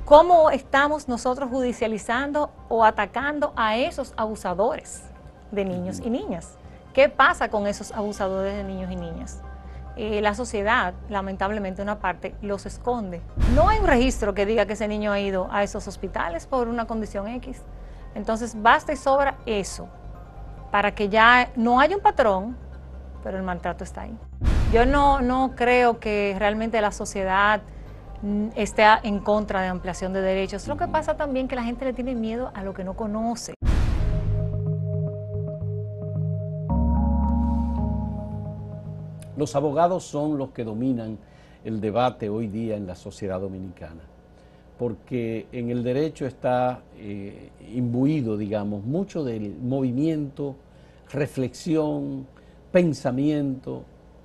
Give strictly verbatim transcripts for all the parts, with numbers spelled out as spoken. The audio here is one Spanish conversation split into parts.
¿cómo estamos nosotros judicializando o atacando a esos abusadores de niños y niñas? ¿Qué pasa con esos abusadores de niños y niñas? Eh, la sociedad, lamentablemente una parte, los esconde. No hay un registro que diga que ese niño ha ido a esos hospitales por una condición X. Entonces basta y sobra eso, para que ya no haya un patrón, pero el maltrato está ahí. Yo no, no creo que realmente la sociedad esté en contra de ampliación de derechos. Lo que pasa también es que la gente le tiene miedo a lo que no conoce. Los abogados son los que dominan el debate hoy día en la sociedad dominicana, porque en el derecho está eh, imbuido, digamos, mucho del movimiento, reflexión, pensamiento,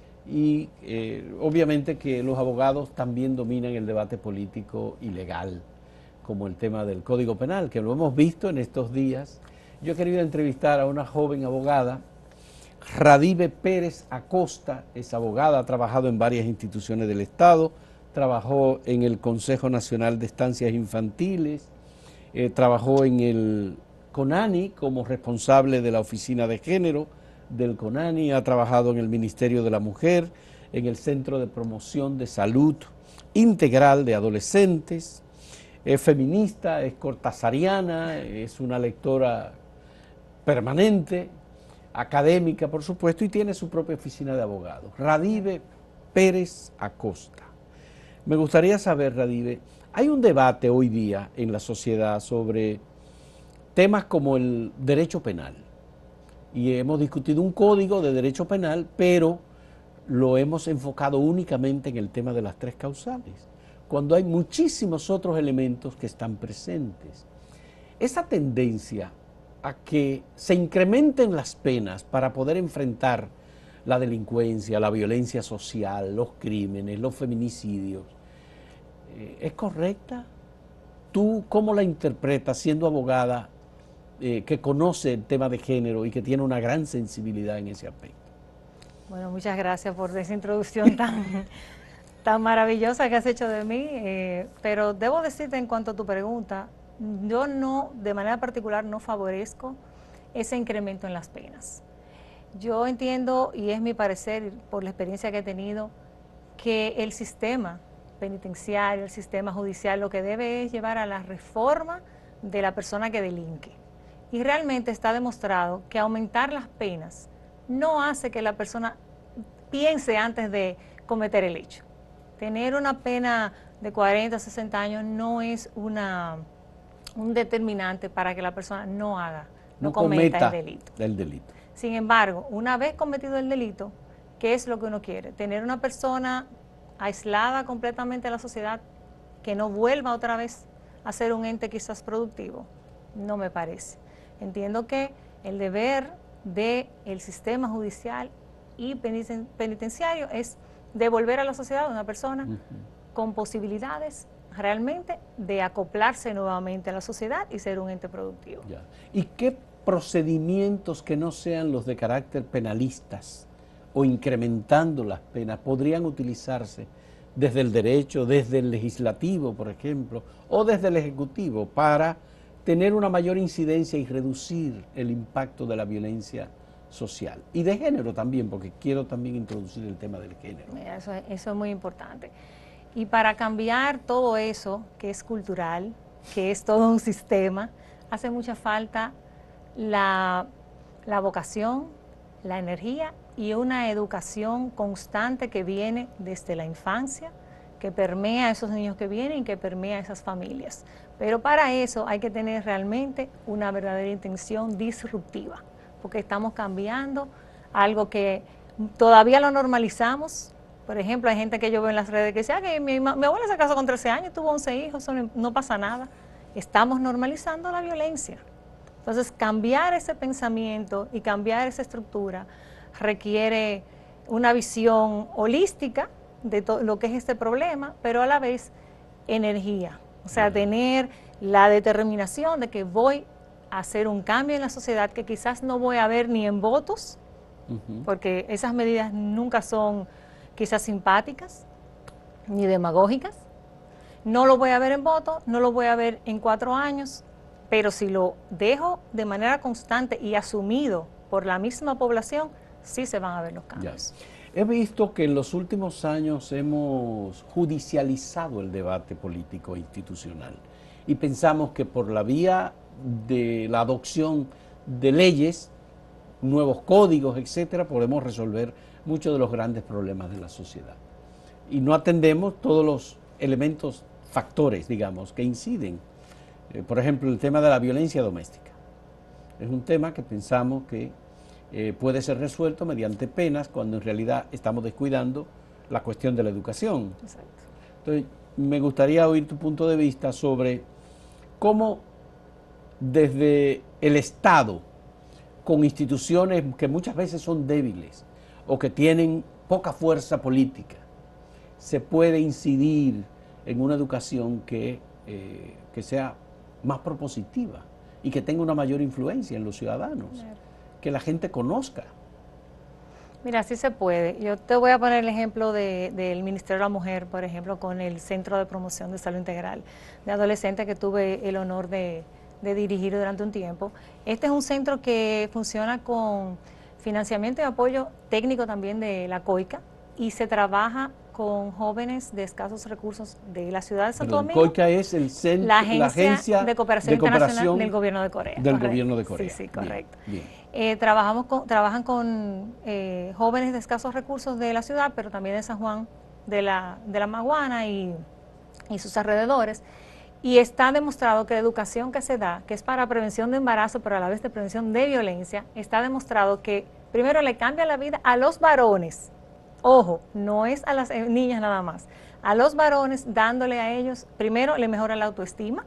y eh, obviamente que los abogados también dominan el debate político y legal, como el tema del Código Penal, que lo hemos visto en estos días. Yo he querido entrevistar a una joven abogada, Radive Pérez Acosta, es abogada, ha trabajado en varias instituciones del Estado, trabajó en el Consejo Nacional de Estancias Infantiles, eh, trabajó en el CONANI como responsable de la Oficina de Género del CONANI, ha trabajado en el Ministerio de la Mujer, en el Centro de Promoción de Salud Integral de Adolescentes, es feminista, es cortasariana, es una lectora permanente, académica, por supuesto, y tiene su propia oficina de abogados. Radive Pérez Acosta. Me gustaría saber, Radive, hay un debate hoy día en la sociedad sobre temas como el derecho penal, y hemos discutido un código de derecho penal, pero lo hemos enfocado únicamente en el tema de las tres causales, cuando hay muchísimos otros elementos que están presentes. Esa tendencia a que se incrementen las penas para poder enfrentar la delincuencia, la violencia social, los crímenes, los feminicidios, ¿es correcta? ¿Tú cómo la interpretas siendo abogada eh, que conoce el tema de género y que tiene una gran sensibilidad en ese aspecto? Bueno, muchas gracias por esa introducción tan, tan maravillosa que has hecho de mí, eh, pero debo decirte en cuanto a tu pregunta, yo no, de manera particular, no favorezco ese incremento en las penas. Yo entiendo, y es mi parecer por la experiencia que he tenido, que el sistema penitenciario, el sistema judicial, lo que debe es llevar a la reforma de la persona que delinque. Y realmente está demostrado que aumentar las penas no hace que la persona piense antes de cometer el hecho. Tener una pena de cuarenta, sesenta años no es una... un determinante para que la persona no haga, no, no cometa, cometa el delito. el delito. Sin embargo, una vez cometido el delito, ¿qué es lo que uno quiere? Tener una persona aislada completamente de la sociedad, que no vuelva otra vez a ser un ente quizás productivo. No me parece. Entiendo que el deber del sistema judicial y penitenciario es devolver a la sociedad a una persona uh-huh. con posibilidades realmente de acoplarse nuevamente a la sociedad y ser un ente productivo. Ya. ¿Y qué procedimientos que no sean los de carácter penalistas o incrementando las penas podrían utilizarse desde el derecho, desde el legislativo, por ejemplo, o desde el ejecutivo para tener una mayor incidencia y reducir el impacto de la violencia social? Y de género también, porque quiero también introducir el tema del género. Mira, eso, eso es muy importante. Y para cambiar todo eso, que es cultural, que es todo un sistema, hace mucha falta la, la vocación, la energía y una educación constante que viene desde la infancia, que permea a esos niños que vienen y que permea a esas familias. Pero para eso hay que tener realmente una verdadera intención disruptiva, porque estamos cambiando algo que todavía lo normalizamos. Por ejemplo, hay gente que yo veo en las redes que dice, ah, que mi, mi abuela se casó con trece años, tuvo once hijos, no, no pasa nada. Estamos normalizando la violencia. Entonces, cambiar ese pensamiento y cambiar esa estructura requiere una visión holística de lo que es este problema, pero a la vez energía. O sea, tener la determinación de que voy a hacer un cambio en la sociedad que quizás no voy a ver ni en votos, uh-huh. porque esas medidas nunca son quizás simpáticas ni demagógicas, No lo voy a ver en voto, no lo voy a ver en cuatro años, pero si lo dejo de manera constante y asumido por la misma población, sí se van a ver los cambios. Ya. He visto que en los últimos años hemos judicializado el debate político e institucional y pensamos que por la vía de la adopción de leyes, nuevos códigos, etcétera, podemos resolver muchos de los grandes problemas de la sociedad. Y no atendemos todos los elementos, factores, digamos, que inciden. Eh, por ejemplo, el tema de la violencia doméstica. Es un tema que pensamos que eh, puede ser resuelto mediante penas, cuando en realidad estamos descuidando la cuestión de la educación. Exacto. Entonces, me gustaría oír tu punto de vista sobre cómo desde el Estado, con instituciones que muchas veces son débiles o que tienen poca fuerza política, se puede incidir en una educación que, eh, que sea más propositiva y que tenga una mayor influencia en los ciudadanos, claro, que la gente conozca. Mira, sí se puede. Yo te voy a poner el ejemplo de, del Ministerio de la Mujer, por ejemplo, con el Centro de Promoción de Salud Integral de Adolescentes que tuve el honor de, de dirigir durante un tiempo. Este es un centro que funciona con financiamiento y apoyo técnico también de la COICA y se trabaja con jóvenes de escasos recursos de la ciudad de Santo Perdón, Domingo. COICA es el centro, la agencia, la agencia de cooperación de cooperación internacional del gobierno de Corea. Del correcto. gobierno de Corea. Sí, sí, correcto. Bien, bien. Eh, trabajamos con, trabajan con eh, jóvenes de escasos recursos de la ciudad, pero también de San Juan de la, de la Maguana y, y sus alrededores. Y está demostrado que la educación que se da, que es para prevención de embarazo, pero a la vez de prevención de violencia, está demostrado que primero le cambia la vida a los varones. Ojo, no es a las niñas nada más. A los varones, dándole a ellos, primero le mejora la autoestima.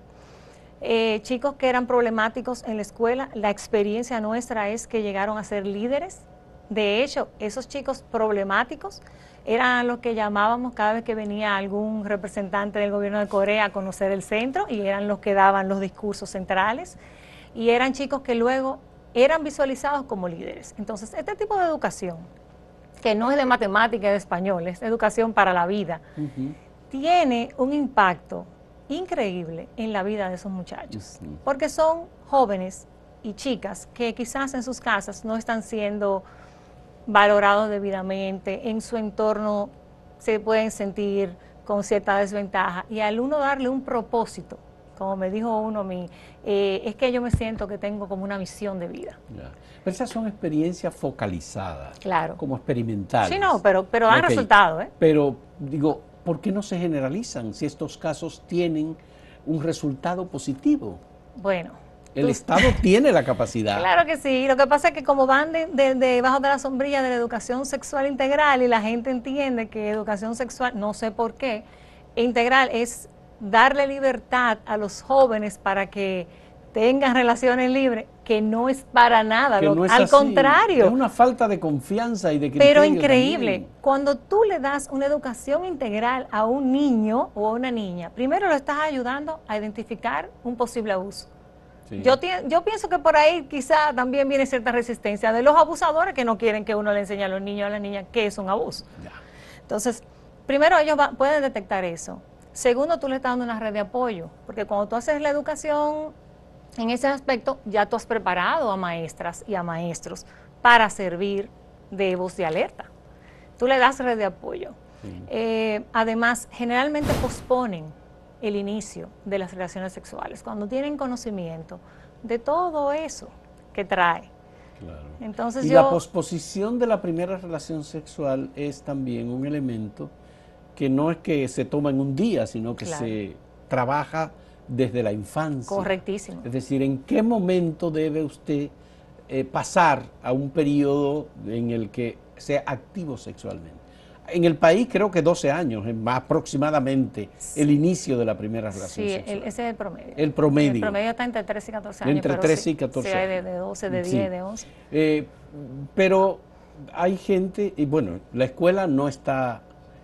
Eh, chicos que eran problemáticos en la escuela, la experiencia nuestra es que llegaron a ser líderes. De hecho, esos chicos problemáticos eran los que llamábamos cada vez que venía algún representante del gobierno de Corea a conocer el centro y eran los que daban los discursos centrales y eran chicos que luego eran visualizados como líderes. Entonces, este tipo de educación, que no es de matemática y de español, es educación para la vida, uh-huh, tiene un impacto increíble en la vida de esos muchachos, uh-huh, porque son jóvenes y chicas que quizás en sus casas no están siendo valorados debidamente, en su entorno se pueden sentir con cierta desventaja y al uno darle un propósito, como me dijo uno a mí, eh, es que yo me siento que tengo como una misión de vida. Ya. Pero esas son experiencias focalizadas, claro, como experimentales. Sí, no, pero, pero dan okay, resultado. ¿eh? Pero digo, ¿por qué no se generalizan si estos casos tienen un resultado positivo? Bueno. El tú... Estado tiene la capacidad. Claro que sí, lo que pasa es que como van de, de, debajo de la sombrilla de la educación sexual integral y la gente entiende que educación sexual, no sé por qué, integral es darle libertad a los jóvenes para que tengan relaciones libres, que no es para nada, lo, no es al así. contrario. Es una falta de confianza y de criterio. Pero increíble, también. Cuando tú le das una educación integral a un niño o a una niña, primero lo estás ayudando a identificar un posible abuso. Sí. Yo, yo pienso que por ahí quizá también viene cierta resistencia de los abusadores que no quieren que uno le enseñe a los niños o a las niñas qué es un abuso. Ya. Entonces, primero ellos va, pueden detectar eso. Segundo, tú le estás dando una red de apoyo, porque cuando tú haces la educación en ese aspecto, ya tú has preparado a maestras y a maestros para servir de voz de alerta. Tú le das red de apoyo. Sí. Eh, además, generalmente posponen el inicio de las relaciones sexuales, cuando tienen conocimiento de todo eso que trae. Claro. Entonces y yo, la posposición de la primera relación sexual es también un elemento que no es que se toma en un día, sino que claro, se trabaja desde la infancia. Correctísimo. Es decir, ¿en qué momento debe usted eh, pasar a un periodo en el que sea activo sexualmente? En el país creo que doce años, más aproximadamente, sí, el inicio de la primera relación sí, sexual. Sí, ese es el promedio. El promedio. El promedio está entre trece y catorce años. Entre trece y catorce sí, años. Sí, hay de, de doce, de diez, sí, de once. Eh, pero hay gente, y bueno, la escuela no está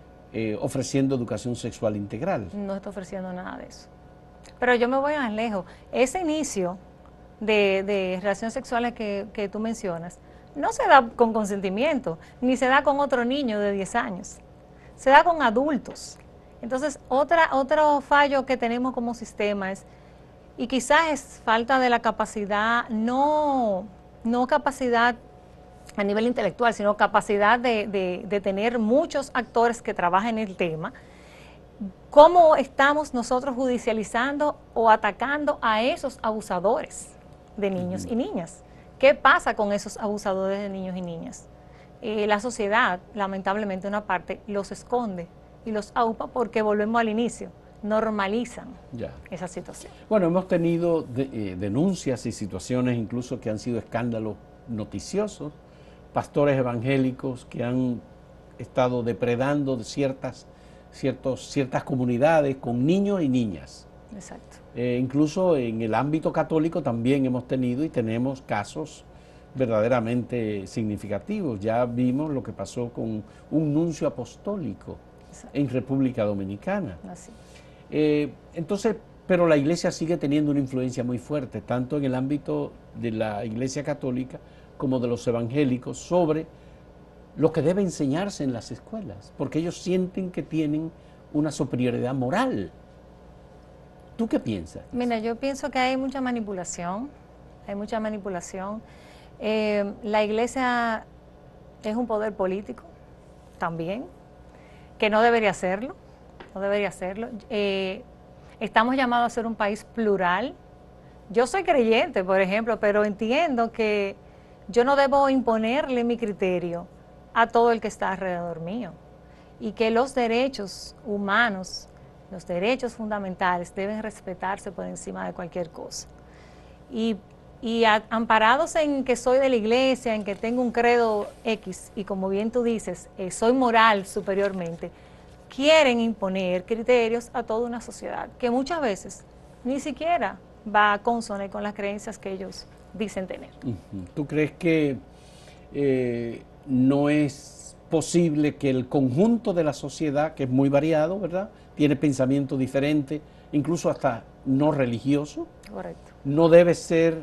eh, ofreciendo educación sexual integral. No está ofreciendo nada de eso. Pero yo me voy más lejos. Ese inicio de, de relaciones sexuales que, que tú mencionas, no se da con consentimiento, ni se da con otro niño de diez años. Se da con adultos Entonces, otra, otro fallo que tenemos como sistema es, y quizás es falta de la capacidad, no, no capacidad a nivel intelectual, sino capacidad de, de, de tener muchos actores que trabajen en el tema. ¿Cómo estamos nosotros judicializando o atacando a esos abusadores de niños y niñas? ¿Qué pasa con esos abusadores de niños y niñas? Eh, la sociedad, lamentablemente una parte, los esconde y los aupa porque volvemos al inicio, normalizan ya esa situación. Bueno, hemos tenido de, eh, denuncias y situaciones incluso que han sido escándalos noticiosos, pastores evangélicos que han estado depredando de ciertas, ciertos, ciertas comunidades con niños y niñas. Exacto. Eh, incluso en el ámbito católico también hemos tenido y tenemos casos verdaderamente significativos. Ya vimos lo que pasó con un nuncio apostólico Exacto. en República Dominicana. Así. Eh, entonces, pero la iglesia sigue teniendo una influencia muy fuerte, tanto en el ámbito de la iglesia católica como de los evangélicos, sobre lo que debe enseñarse en las escuelas, porque ellos sienten que tienen una superioridad moral. ¿Tú qué piensas? Mira, yo pienso que hay mucha manipulación, hay mucha manipulación. Eh, la iglesia es un poder político también, que no debería serlo, no debería serlo. Eh, estamos llamados a ser un país plural. Yo soy creyente, por ejemplo, pero entiendo que yo no debo imponerle mi criterio a todo el que está alrededor mío, y que los derechos humanos, los derechos fundamentales deben respetarse por encima de cualquier cosa. Y, y a, amparados en que soy de la iglesia, en que tengo un credo X, y como bien tú dices, eh, soy moral superiormente, quieren imponer criterios a toda una sociedad que muchas veces ni siquiera va a consonar con las creencias que ellos dicen tener. ¿Tú crees que eh, no es posible que el conjunto de la sociedad, que es muy variado, ¿verdad?, tiene pensamiento diferente, incluso hasta no religioso? Correcto. No debe ser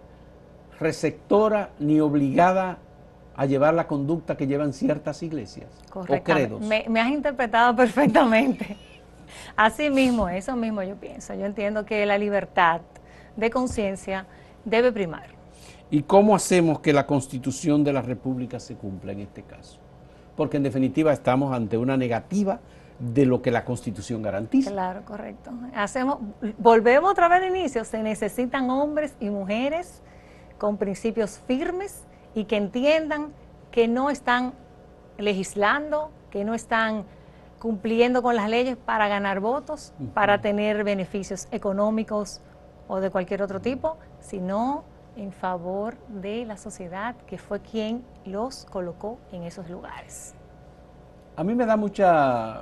receptora ni obligada a llevar la conducta que llevan ciertas iglesias o credos. Me, me has interpretado perfectamente. Así mismo, eso mismo yo pienso. Yo entiendo que la libertad de conciencia debe primar. ¿Y cómo hacemos que la Constitución de la República se cumpla en este caso? Porque en definitiva estamos ante una negativa de lo que la Constitución garantiza. Claro, correcto. Hacemos, volvemos otra vez al inicio, se necesitan hombres y mujeres con principios firmes y que entiendan que no están legislando, que no están cumpliendo con las leyes para ganar votos, uh-huh. para tener beneficios económicos o de cualquier otro tipo, sino en favor de la sociedad que fue quien los colocó en esos lugares. A mí me da mucha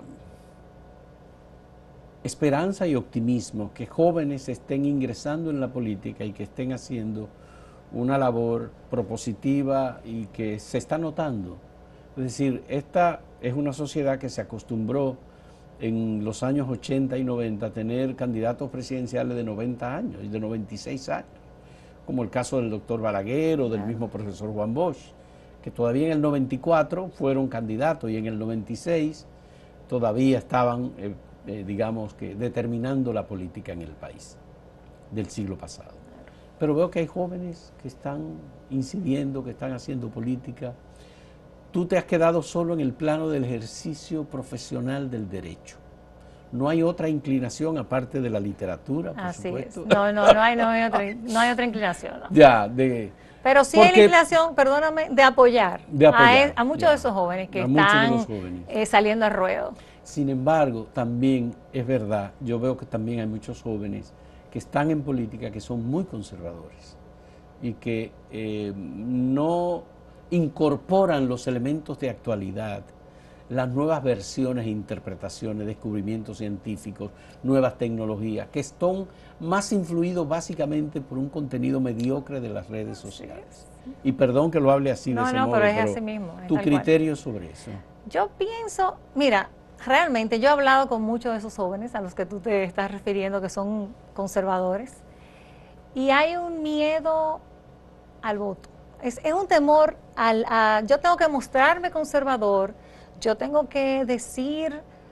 esperanza y optimismo que jóvenes estén ingresando en la política y que estén haciendo una labor propositiva y que se está notando. Es decir, esta es una sociedad que se acostumbró en los años ochenta y noventa a tener candidatos presidenciales de noventa años y de noventa y seis años, como el caso del doctor Balaguer o del claro. mismo profesor Juan Bosch, que todavía en el noventa y cuatro fueron candidatos y en el noventa y seis todavía estaban, eh, eh, digamos que, determinando la política en el país del siglo pasado. Pero veo que hay jóvenes que están incidiendo, que están haciendo política. Tú te has quedado solo en el plano del ejercicio profesional del derecho. No hay otra inclinación aparte de la literatura, por Así supuesto. Es. No, no, no hay, no hay otra, no hay otra inclinación. ¿No? Ya, de... Pero sí porque, hay la inclinación, perdóname, de apoyar, de apoyar a, a muchos ya, de esos jóvenes que están jóvenes. Eh, saliendo al ruedo. Sin embargo, también es verdad, yo veo que también hay muchos jóvenes que están en política que son muy conservadores y que eh, no incorporan los elementos de actualidad, las nuevas versiones e interpretaciones, descubrimientos científicos, nuevas tecnologías, que están más influidos básicamente por un contenido mediocre de las redes sociales. Y perdón que lo hable así no, de ese no, modo, pero es pero así mismo. Es tu criterio cual. sobre eso. Yo pienso, mira, realmente yo he hablado con muchos de esos jóvenes a los que tú te estás refiriendo, que son conservadores, y hay un miedo al voto. Es, es un temor al, a, yo tengo que mostrarme conservador, yo tengo que decir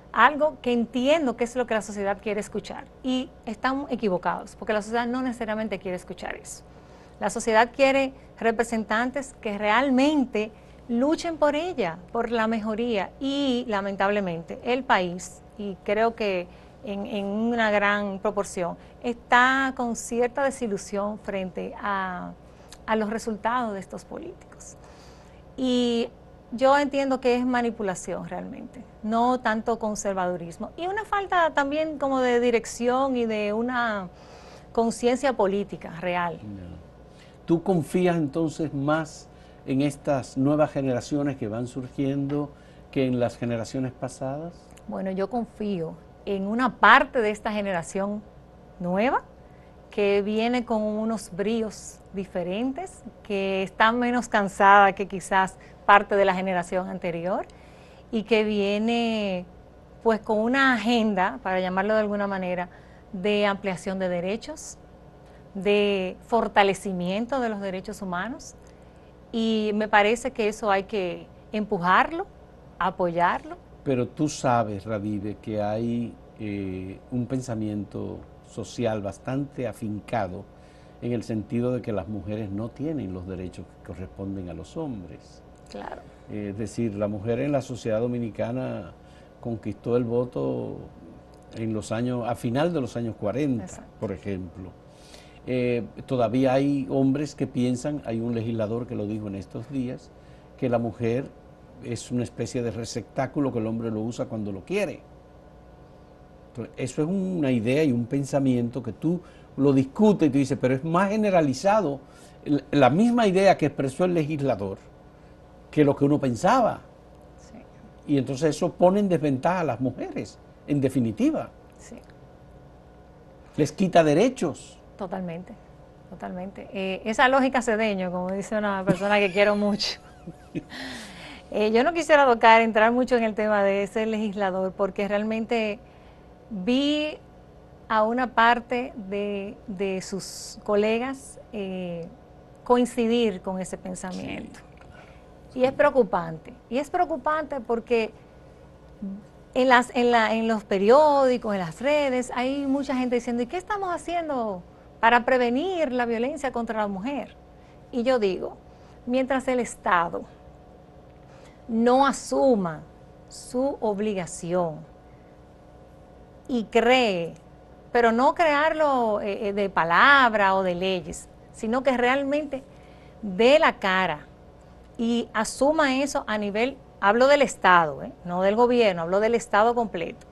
algo que entiendo que es lo que la sociedad quiere escuchar. Y están equivocados, porque la sociedad no necesariamente quiere escuchar eso. La sociedad quiere representantes que realmente luchen por ella, por la mejoría. Y lamentablemente el país, y creo que en, en una gran proporción, está con cierta desilusión frente a, a los resultados de estos políticos. Y yo entiendo que es manipulación realmente, no tanto conservadurismo. Y una falta también como de dirección y de una conciencia política real. ¿Tú confías entonces más en estas nuevas generaciones que van surgiendo que en las generaciones pasadas? Bueno, yo confío en una parte de esta generación nueva que viene con unos bríos diferentes, que está menos cansada que quizás parte de la generación anterior y que viene pues con una agenda, para llamarlo de alguna manera, de ampliación de derechos, de fortalecimiento de los derechos humanos, y me parece que eso hay que empujarlo, apoyarlo. Pero tú sabes, Radive, que hay eh, un pensamiento social bastante afincado en el sentido de que las mujeres no tienen los derechos que corresponden a los hombres. Claro. Eh, es decir, la mujer en la sociedad dominicana conquistó el voto en los años, a final de los años cuarenta, exacto, por ejemplo. Eh, todavía hay hombres que piensan, hay un legislador que lo dijo en estos días, que la mujer es una especie de receptáculo que el hombre lo usa cuando lo quiere. Entonces, eso es una idea y un pensamiento que tú lo discutes y tú dices, pero es más generalizado la misma idea que expresó el legislador que lo que uno pensaba. Sí. Y entonces eso pone en desventaja a las mujeres, en definitiva. Sí. Les quita derechos. Totalmente, totalmente. Eh, esa lógica cedeño, como dice una persona que quiero mucho. Eh, yo no quisiera tocar, entrar mucho en el tema de ese legislador, porque realmente vi a una parte de, de sus colegas eh, coincidir con ese pensamiento. Sí. Y es preocupante. Y es preocupante porque en, las, en, la, en los periódicos, en las redes, hay mucha gente diciendo, ¿y qué estamos haciendo para prevenir la violencia contra la mujer? Y yo digo, mientras el Estado no asuma su obligación y cree, pero no crearlo eh, de palabra o de leyes, sino que realmente dé la cara y asuma eso a nivel, hablo del Estado, eh, no del gobierno, hablo del Estado completo,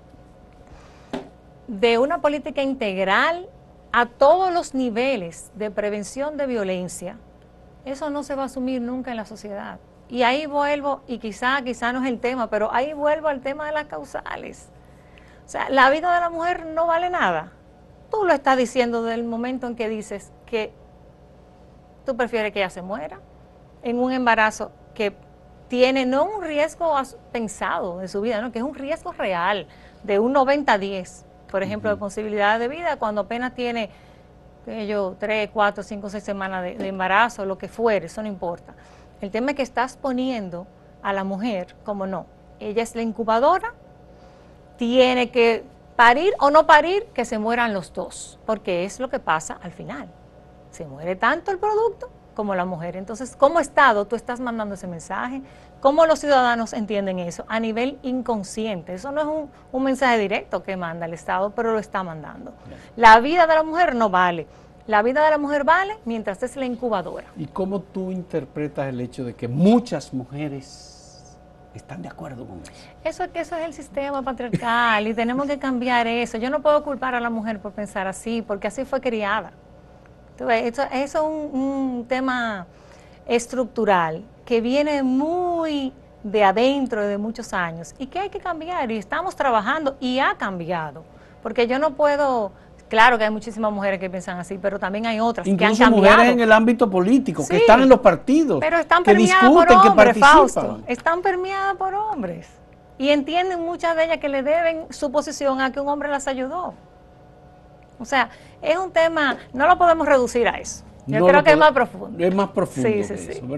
de una política integral a todos los niveles de prevención de violencia. Eso no se va a asumir nunca en la sociedad. Y ahí vuelvo, y quizá, quizá no es el tema, pero ahí vuelvo al tema de las causales. O sea, la vida de la mujer no vale nada. Tú lo estás diciendo desde el momento en que dices que tú prefieres que ella se muera en un embarazo que tiene no un riesgo pensado de su vida, no, que es un riesgo real de un noventa a diez, por ejemplo, uh-huh, de posibilidad de vida cuando apenas tiene, que yo, tres, cuatro, cinco, seis semanas de, de embarazo, lo que fuere, eso no importa. El tema es que estás poniendo a la mujer como no, ella es la incubadora, tiene que parir o no parir, que se mueran los dos, porque es lo que pasa al final. Se muere tanto el producto como la mujer. Entonces, como Estado, tú estás mandando ese mensaje. ¿Cómo los ciudadanos entienden eso? A nivel inconsciente. Eso no es un, un mensaje directo que manda el Estado, pero lo está mandando. La vida de la mujer no vale. La vida de la mujer vale mientras es la incubadora. ¿Y cómo tú interpretas el hecho de que muchas mujeres están de acuerdo con eso? Eso es que eso es el sistema patriarcal y tenemos que cambiar eso. Yo no puedo culpar a la mujer por pensar así, porque así fue criada. Eso, eso es un, un tema estructural que viene muy de adentro de muchos años y que hay que cambiar, y estamos trabajando y ha cambiado, porque yo no puedo, claro que hay muchísimas mujeres que piensan así, pero también hay otras incluso que han cambiado. Mujeres en el ámbito político, sí, que están en los partidos, pero están que permeadas discuten, por que hombres, participan. Fausto, están permeadas por hombres y entienden muchas de ellas que le deben su posición a que un hombre las ayudó. O sea, es un tema, no lo podemos reducir a eso. Yo no creo que puedo, es más profundo. Es más profundo sí, que sí, eso, sí. ¿verdad?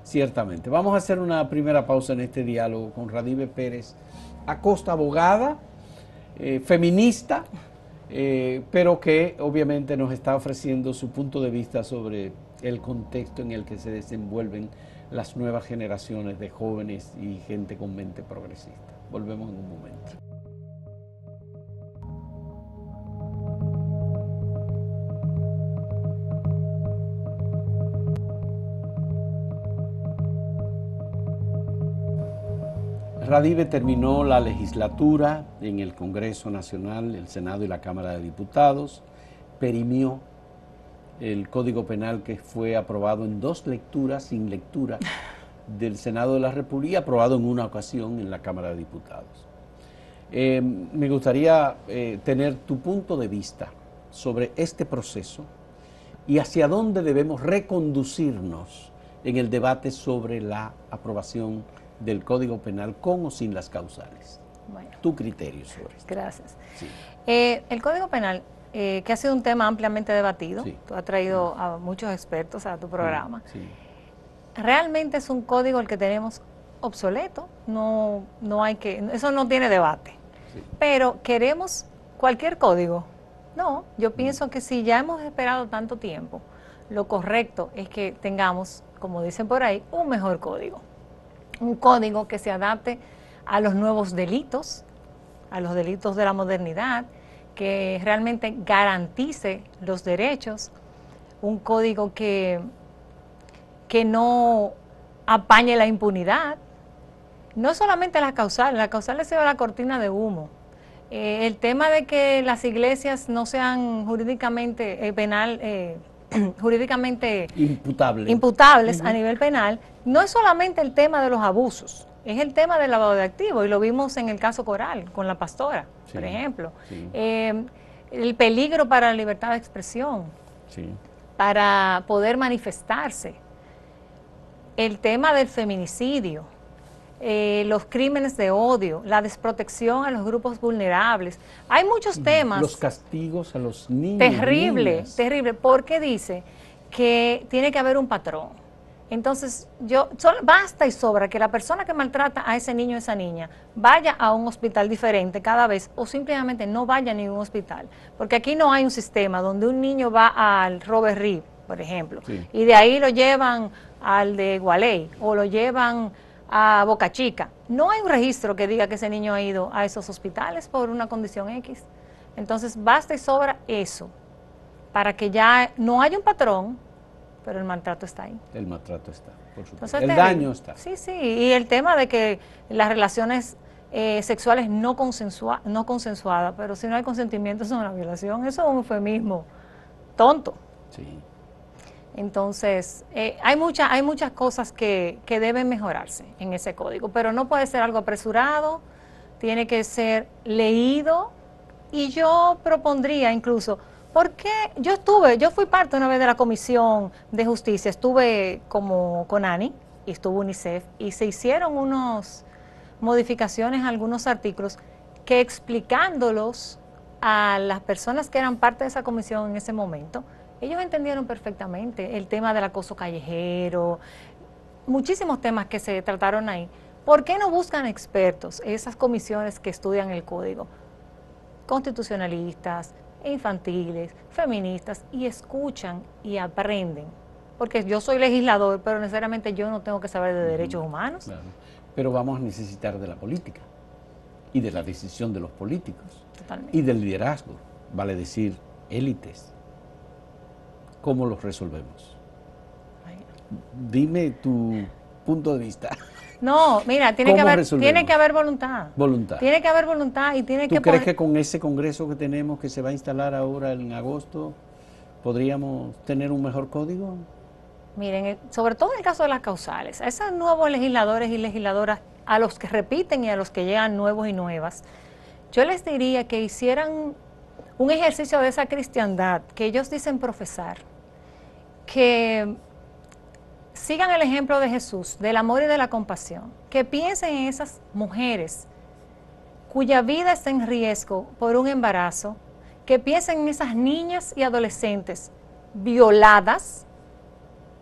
ciertamente. Vamos a hacer una primera pausa en este diálogo con Radive Pérez Acosta, abogada, eh, feminista, eh, pero que obviamente nos está ofreciendo su punto de vista sobre el contexto en el que se desenvuelven las nuevas generaciones de jóvenes y gente con mente progresista. Volvemos en un momento. Radive terminó la legislatura en el Congreso Nacional, el Senado y la Cámara de Diputados, perimió el Código Penal que fue aprobado en dos lecturas, sin lectura, del Senado de la República, aprobado en una ocasión en la Cámara de Diputados. Eh, me gustaría eh, tener tu punto de vista sobre este proceso y hacia dónde debemos reconducirnos en el debate sobre la aprobación del Código Penal con o sin las causales. Bueno, tu criterio sobre esto. Gracias. Sí. Eh, el Código Penal, eh, que ha sido un tema ampliamente debatido, Sí. tú has traído a muchos expertos a tu programa, Sí. realmente es un código el que tenemos obsoleto, no, no hay que, eso no tiene debate. Sí. Pero queremos cualquier código. No, yo pienso que si ya hemos esperado tanto tiempo, lo correcto es que tengamos, como dicen por ahí, un mejor código. Un código que se adapte a los nuevos delitos, a los delitos de la modernidad, que realmente garantice los derechos, un código que, que no apañe la impunidad, no solamente las causales, las causales se va la cortina de humo. Eh, el tema de que las iglesias no sean jurídicamente eh, penal, eh, jurídicamente imputable. imputables uh-huh. a nivel penal, no es solamente el tema de los abusos, es el tema del lavado de activos, y lo vimos en el caso Coral, con la pastora, sí, por ejemplo. Sí. Eh, el peligro para la libertad de expresión, sí, para poder manifestarse, el tema del feminicidio, eh, los crímenes de odio, la desprotección a los grupos vulnerables. Hay muchos temas. Los castigos a los niños. Terrible, niñas. terrible, porque dice que tiene que haber un patrón. Entonces, yo solo, basta y sobra que la persona que maltrata a ese niño o esa niña vaya a un hospital diferente cada vez o simplemente no vaya a ningún hospital. Porque aquí no hay un sistema donde un niño va al Robert Reed, por ejemplo, sí, y de ahí lo llevan al de Gualey o lo llevan a Boca Chica. No hay un registro que diga que ese niño ha ido a esos hospitales por una condición X. Entonces, basta y sobra eso, para que ya no haya un patrón, pero el maltrato está ahí. El maltrato está, por supuesto. Entonces, el te, daño está. Sí, sí, y el tema de que las relaciones eh, sexuales no, consensua, no consensuadas, pero si no hay consentimiento es una violación, eso es un eufemismo tonto. Sí. Entonces, eh, hay, mucha, hay muchas cosas que, que deben mejorarse en ese código, pero no puede ser algo apresurado, tiene que ser leído, y yo propondría incluso, porque yo estuve, yo fui parte una vez de la Comisión de Justicia, estuve como con Ani, y estuvo UNICEF, y se hicieron unas modificaciones a algunos artículos que, explicándolos a las personas que eran parte de esa comisión en ese momento, ellos entendieron perfectamente el tema del acoso callejero, muchísimos temas que se trataron ahí. ¿Por qué no buscan expertos, esas comisiones que estudian el código? Constitucionalistas, infantiles, feministas, y escuchan y aprenden. Porque yo soy legislador, pero necesariamente yo no tengo que saber de derechos humanos. Claro. Pero vamos a necesitar de la política y de la decisión de los políticos. Totalmente. Y del liderazgo, vale decir, élites. ¿Cómo los resolvemos? Dime tu punto de vista. No, mira, tiene que haber, tiene que haber voluntad. Voluntad. Tiene que haber voluntad y tiene ¿Tú que crees poner... que con ese congreso que tenemos, que se va a instalar ahora en agosto, podríamos tener un mejor código? Miren, sobre todo en el caso de las causales, a esos nuevos legisladores y legisladoras, a los que repiten y a los que llegan nuevos y nuevas, yo les diría que hicieran un ejercicio de esa cristiandad que ellos dicen profesar, que sigan el ejemplo de Jesús, del amor y de la compasión, que piensen en esas mujeres cuya vida está en riesgo por un embarazo, que piensen en esas niñas y adolescentes violadas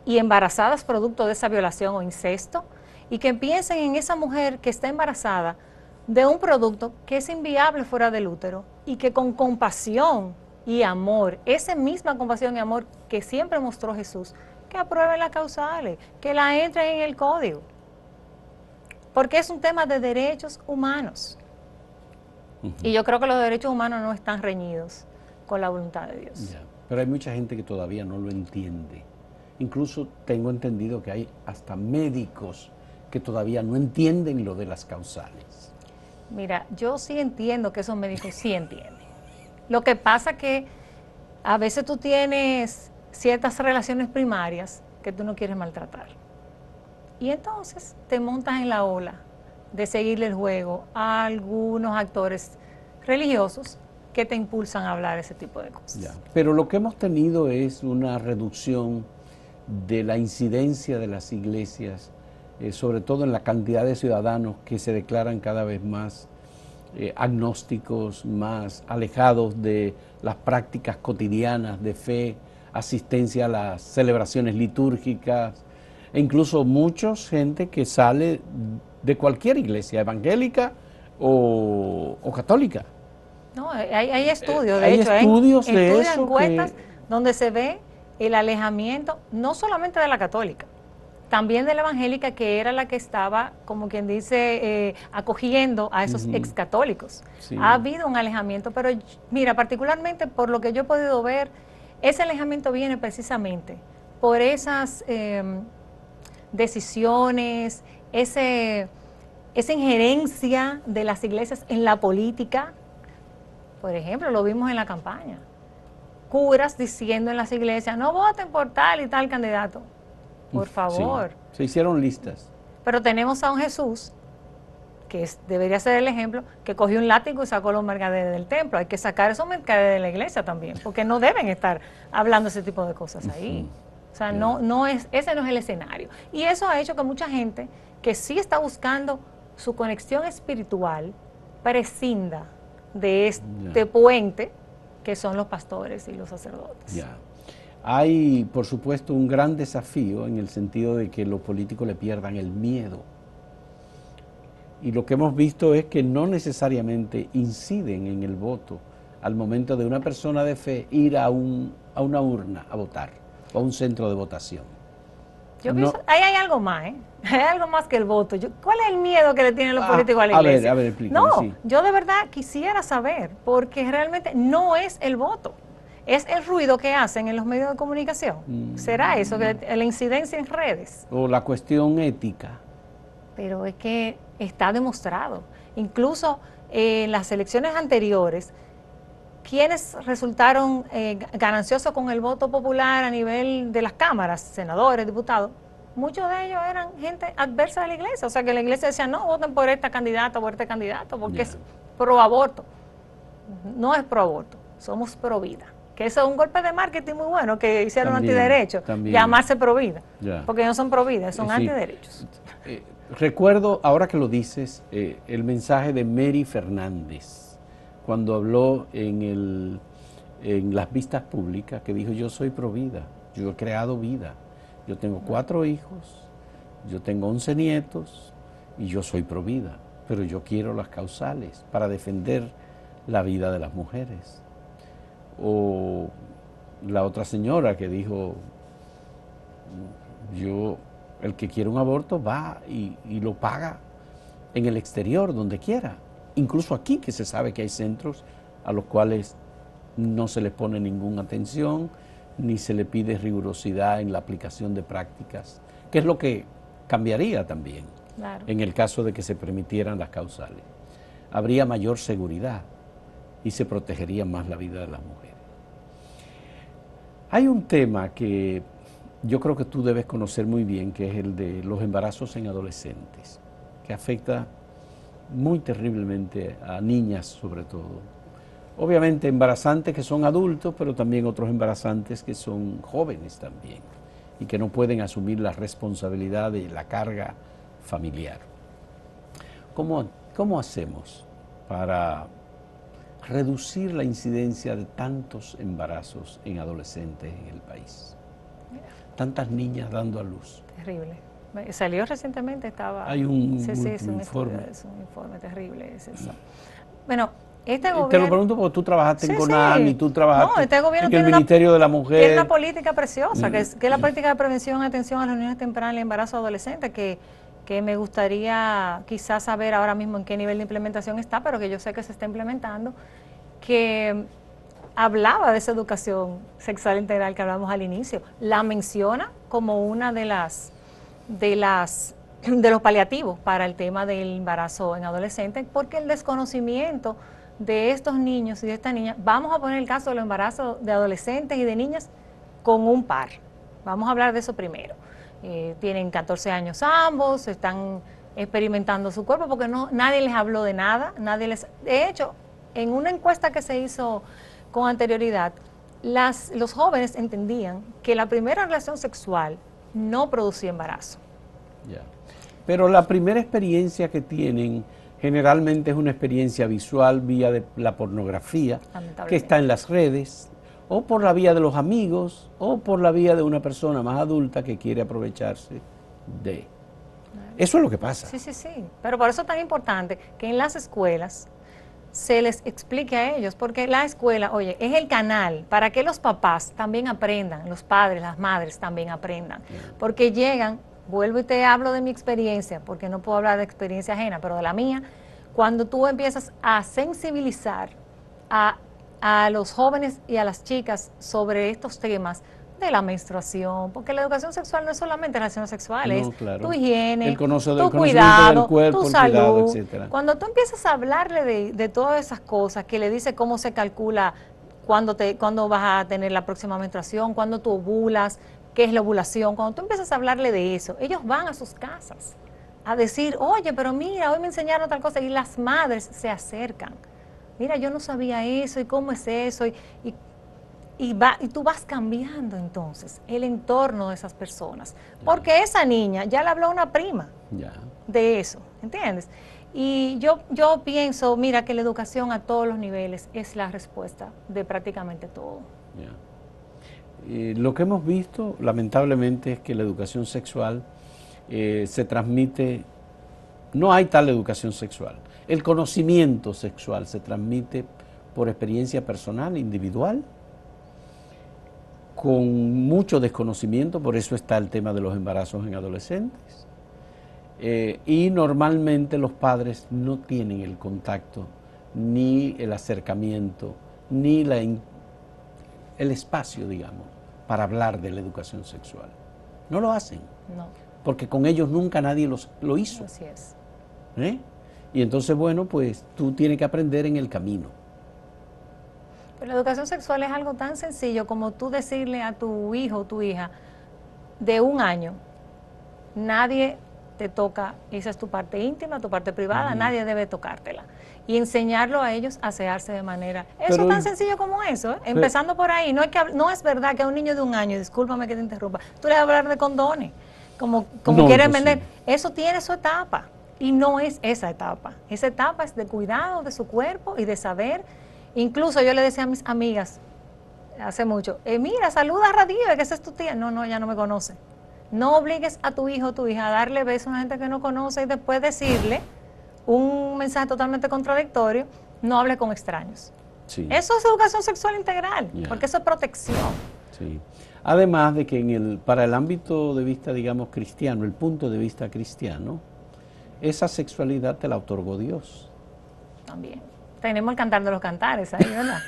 y embarazadas producto de esa violación o incesto, y que piensen en esa mujer que está embarazada de un producto que es inviable fuera del útero y que con compasión y amor, esa misma compasión y amor que siempre mostró Jesús, que aprueben las causales, que la entren en el código, porque es un tema de derechos humanos. Uh-huh. Y yo creo que los derechos humanos no están reñidos con la voluntad de Dios. Ya, pero hay mucha gente que todavía no lo entiende. Incluso tengo entendido que hay hasta médicos que todavía no entienden lo de las causales. Mira, yo sí entiendo que esos médicos sí entienden. Lo que pasa que a veces tú tienes ciertas relaciones primarias que tú no quieres maltratar. Y entonces te montas en la ola de seguirle el juego a algunos actores religiosos que te impulsan a hablar ese tipo de cosas. Ya, pero lo que hemos tenido es una reducción de la incidencia de las iglesias, eh, sobre todo en la cantidad de ciudadanos que se declaran cada vez más eh, agnósticos, más alejados de las prácticas cotidianas de fe, asistencia a las celebraciones litúrgicas, e incluso mucha gente que sale de cualquier iglesia, evangélica o, o católica. No, hay, hay estudios, de hay hecho, estudios hay de estudios, eso encuestas que... donde se ve el alejamiento, no solamente de la católica, también de la evangélica, que era la que estaba, como quien dice, eh, acogiendo a esos uh-huh. excatólicos. Sí. Ha habido un alejamiento, pero mira, particularmente por lo que yo he podido ver, ese alejamiento viene precisamente por esas eh, decisiones, ese, esa injerencia de las iglesias en la política. Por ejemplo, lo vimos en la campaña. Curas diciendo en las iglesias, no voten por tal y tal candidato. Por favor. Sí, se hicieron listas. Pero tenemos a un Jesús, que es, debería ser el ejemplo, que cogió un látigo y sacó a los mercaderes del templo. Hay que sacar esos mercaderes de la iglesia también, porque no deben estar hablando ese tipo de cosas ahí. Uh-huh. O sea, yeah. no, no es, ese no es el escenario. Y eso ha hecho que mucha gente que sí está buscando su conexión espiritual prescinda de este yeah. puente que son los pastores y los sacerdotes. Yeah. Hay, por supuesto, un gran desafío en el sentido de que los políticos le pierdan el miedo. Y lo que hemos visto es que no necesariamente inciden en el voto al momento de una persona de fe ir a, un, a una urna a votar, o a un centro de votación. Yo no, pienso, ahí hay algo más, ¿eh? Hay algo más que el voto. Yo, ¿cuál es el miedo que le tienen los ah, políticos a la iglesia? A ver, a ver, explícame, No, sí. yo de verdad quisiera saber, porque realmente no es el voto. Es el ruido que hacen en los medios de comunicación. Mm. ¿Será eso, que la incidencia en redes? O la cuestión ética. Pero es que está demostrado. Incluso eh, en las elecciones anteriores, quienes resultaron eh, gananciosos con el voto popular a nivel de las cámaras, senadores, diputados, muchos de ellos eran gente adversa de la iglesia. O sea, que la iglesia decía, no, voten por esta candidata o por este candidato, porque yeah. es pro aborto. No es pro aborto, somos pro vida. Que eso es un golpe de marketing muy bueno que hicieron también, antiderechos, también. llamarse provida, yeah. porque no son provida, son sí. antiderechos. Eh, recuerdo, ahora que lo dices, eh, el mensaje de Mary Fernández, cuando habló en, el, en las vistas públicas, que dijo, yo soy provida, yo he creado vida, yo tengo cuatro hijos, yo tengo once nietos, y yo soy provida, pero yo quiero las causales para defender la vida de las mujeres. O la otra señora que dijo, yo, el que quiere un aborto va y, y lo paga en el exterior, donde quiera. Incluso aquí, que se sabe que hay centros a los cuales no se les pone ninguna atención, ni se le pide rigurosidad en la aplicación de prácticas, que es lo que cambiaría también, claro. en el caso de que se permitieran las causales. Habría mayor seguridad y se protegería más la vida de las mujeres. Hay un tema que yo creo que tú debes conocer muy bien, que es el de los embarazos en adolescentes, que afecta muy terriblemente a niñas sobre todo. Obviamente embarazantes que son adultos, pero también otros embarazantes que son jóvenes también y que no pueden asumir la responsabilidad de la carga familiar. ¿Cómo, cómo hacemos para reducir la incidencia de tantos embarazos en adolescentes en el país? tantas niñas dando a luz. Terrible. Salió recientemente, estaba... Hay un, sí, sí, es un informe. Es un informe terrible, es eso. Bueno, este Te gobierno... lo pregunto porque tú trabajaste sí, en CONAN sí. y tú trabajaste no, este gobierno en tiene el Ministerio una, de la Mujer. Tiene una política preciosa, que es, que es la política de prevención y atención a las uniones tempranas y embarazo adolescente, que, que me gustaría quizás saber ahora mismo en qué nivel de implementación está, pero que yo sé que se está implementando, que hablaba de esa educación sexual integral que hablamos al inicio, la menciona como una de las de las de los paliativos para el tema del embarazo en adolescentes, porque el desconocimiento de estos niños y de estas niñas, vamos a poner el caso de los embarazos de adolescentes y de niñas con un par, vamos a hablar de eso primero, eh, tienen catorce años ambos, están experimentando su cuerpo porque no nadie les habló de nada, nadie les, de hecho, en una encuesta que se hizo con anterioridad, las, los jóvenes entendían que la primera relación sexual no producía embarazo. Ya. Pero la primera experiencia que tienen generalmente es una experiencia visual vía de la pornografía que está en las redes, o por la vía de los amigos, o por la vía de una persona más adulta que quiere aprovecharse de. Eso es lo que pasa. Sí, sí, sí. Pero por eso es tan importante que en las escuelas se les explique a ellos, porque la escuela, oye, es el canal para que los papás también aprendan, los padres, las madres también aprendan, porque llegan, vuelvo y te hablo de mi experiencia, porque no puedo hablar de experiencia ajena, pero de la mía, cuando tú empiezas a sensibilizar a, a los jóvenes y a las chicas sobre estos temas, de la menstruación, porque la educación sexual no es solamente relaciones sexuales, no, claro. tu higiene, el conoce, tu el cuidado, del cuerpo, tu salud. Cuidado, etcétera. Cuando tú empiezas a hablarle de, de todas esas cosas, que le dice cómo se calcula cuándo, te, cuándo vas a tener la próxima menstruación, cuándo tú ovulas, qué es la ovulación, cuando tú empiezas a hablarle de eso, ellos van a sus casas a decir, oye, pero mira, hoy me enseñaron tal cosa, y las madres se acercan. Mira, yo no sabía eso, y cómo es eso, y, y Y, va, y tú vas cambiando entonces el entorno de esas personas, porque esa niña ya le habló a una prima ya. de eso, ¿entiendes? Y yo, yo pienso, mira, que la educación a todos los niveles es la respuesta de prácticamente todo. Ya. Eh, lo que hemos visto, lamentablemente, es que la educación sexual eh, se transmite, no hay tal educación sexual. El conocimiento sexual se transmite por experiencia personal, individual, con mucho desconocimiento, por eso está el tema de los embarazos en adolescentes, eh, y normalmente los padres no tienen el contacto, ni el acercamiento, ni la in, el espacio, digamos, para hablar de la educación sexual. No lo hacen, no. porque con ellos nunca nadie los, lo hizo. Así es. ¿Eh? Y entonces, bueno, pues tú tienes que aprender en el camino. Pero la educación sexual es algo tan sencillo como tú decirle a tu hijo o tu hija de un año, nadie te toca, esa es tu parte íntima, tu parte privada, uh-huh. nadie debe tocártela. Y enseñarlo a ellos a asearse de manera. Eso pero, es tan sencillo como eso, ¿eh? Pero, empezando por ahí. No, hay que, no es verdad que a un niño de un año, discúlpame que te interrumpa, tú le vas a hablar de condones, como, como no, quieren vender. Sí. Eso tiene su etapa y no es esa etapa. Esa etapa es de cuidado de su cuerpo y de saber. Incluso yo le decía a mis amigas hace mucho, eh, mira, saluda a Radive, que esa es tu tía. No, no, ella no me conoce. No obligues a tu hijo o tu hija a darle besos a una gente que no conoce y después decirle un mensaje totalmente contradictorio, no hable con extraños. Sí. Eso es educación sexual integral, yeah. porque eso es protección. Sí. Además de que en el, para el ámbito de vista, digamos, cristiano, el punto de vista cristiano, esa sexualidad te la otorgó Dios. También. Tenemos el cantar de los cantares ahí, ¿verdad?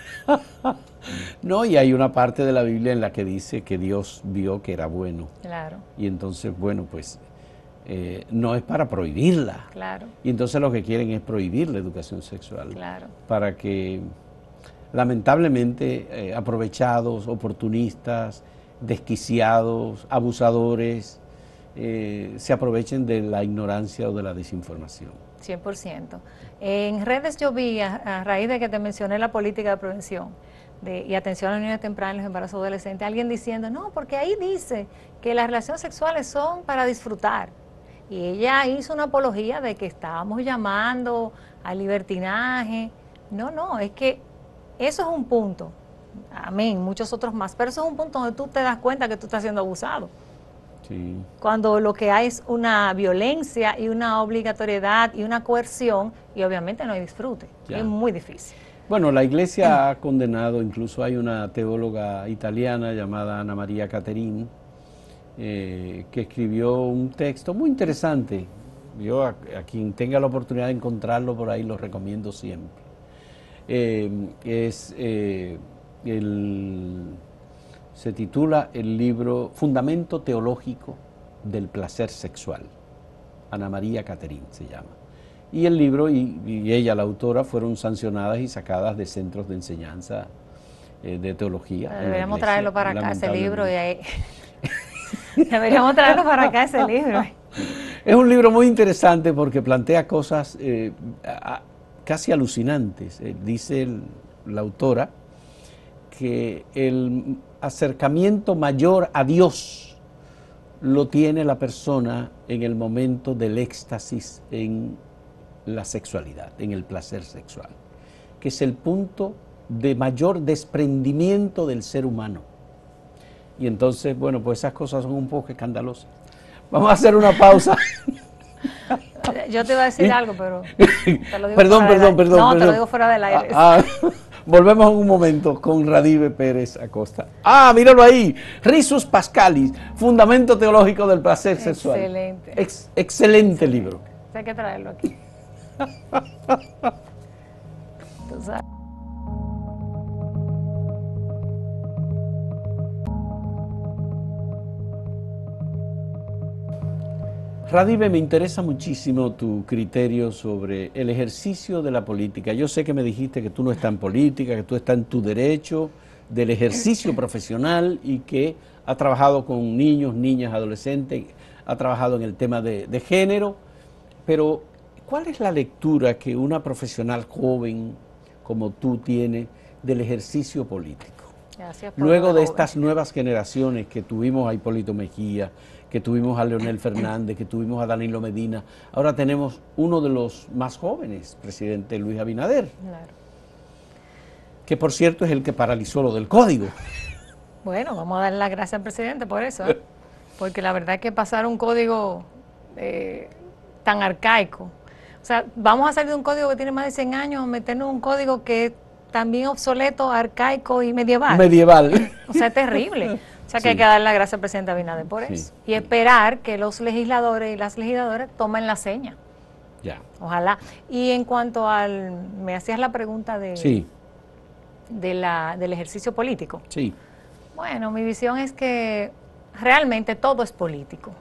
No, y hay una parte de la Biblia en la que dice que Dios vio que era bueno. Claro. Y entonces, bueno, pues eh, no es para prohibirla. Claro. Y entonces lo que quieren es prohibir la educación sexual. Claro. Para que, lamentablemente, eh, aprovechados, oportunistas, desquiciados, abusadores, eh, se aprovechen de la ignorancia o de la desinformación. cien por ciento. En redes yo vi, a, a raíz de que te mencioné la política de prevención de, y atención a las uniones tempranas y los embarazos adolescentes, alguien diciendo, no, porque ahí dice que las relaciones sexuales son para disfrutar. Y ella hizo una apología de que estábamos llamando al libertinaje. No, no, es que eso es un punto, amén, muchos otros más, pero eso es un punto donde tú te das cuenta que tú estás siendo abusado. Sí. Cuando lo que hay es una violencia y una obligatoriedad y una coerción, y obviamente no hay disfrute, Ya. es muy difícil. Bueno, la Iglesia ha condenado, incluso hay una teóloga italiana llamada Anna Maria Caterin, eh, que escribió un texto muy interesante. Yo a, a quien tenga la oportunidad de encontrarlo por ahí lo recomiendo siempre. Eh, es eh, el, se titula el libro Fundamento Teológico del Placer Sexual. Anna Maria Caterin se llama. Y el libro y, y ella, la autora, fueron sancionadas y sacadas de centros de enseñanza eh, de teología. Deberíamos traerlo para acá ese libro y ahí... Deberíamos traerlo para acá ese libro. Es un libro muy interesante porque plantea cosas eh, a, casi alucinantes. Eh, dice el, la autora que el acercamiento mayor a Dios lo tiene la persona en el momento del éxtasis en la sexualidad, en el placer sexual, que es el punto de mayor desprendimiento del ser humano. Y entonces, bueno, pues esas cosas son un poco escandalosas. Vamos a hacer una pausa. Yo te iba a decir algo, pero te lo digo perdón, perdón, perdón. No, perdón. te lo digo fuera del aire. Ah, ah, volvemos en un momento con Radive Pérez Acosta. Ah, míralo ahí. Risus Pascalis, Fundamento Teológico del Placer Sexual. Excelente. Ex excelente libro. Hay que traerlo aquí. Tú sabes. Radive, me interesa muchísimo tu criterio sobre el ejercicio de la política. Yo sé que me dijiste que tú no estás en política, que tú estás en tu derecho del ejercicio profesional y que has trabajado con niños, niñas, adolescentes, has trabajado en el tema de, de género, pero ¿cuál es la lectura que una profesional joven como tú tiene del ejercicio político? Gracias por Luego lo de joven. estas nuevas generaciones que tuvimos a Hipólito Mejía, que tuvimos a Leonel Fernández, que tuvimos a Danilo Medina, ahora tenemos uno de los más jóvenes, presidente Luis Abinader, Claro. que por cierto es el que paralizó lo del código. Bueno, vamos a darle las gracias al presidente por eso, ¿eh? Porque la verdad es que pasar un código eh, tan arcaico, o sea, vamos a salir de un código que tiene más de cien años, meternos en un código que es también obsoleto, arcaico y medieval. Medieval. O sea, es terrible. O sea, que Sí. hay que darle las gracias al presidente Abinader por Sí. eso. Y esperar que los legisladores y las legisladoras tomen la seña. Ya. Ojalá. Y en cuanto al... Me hacías la pregunta de, Sí, de la, del ejercicio político. sí. Bueno, mi visión es que realmente todo es político.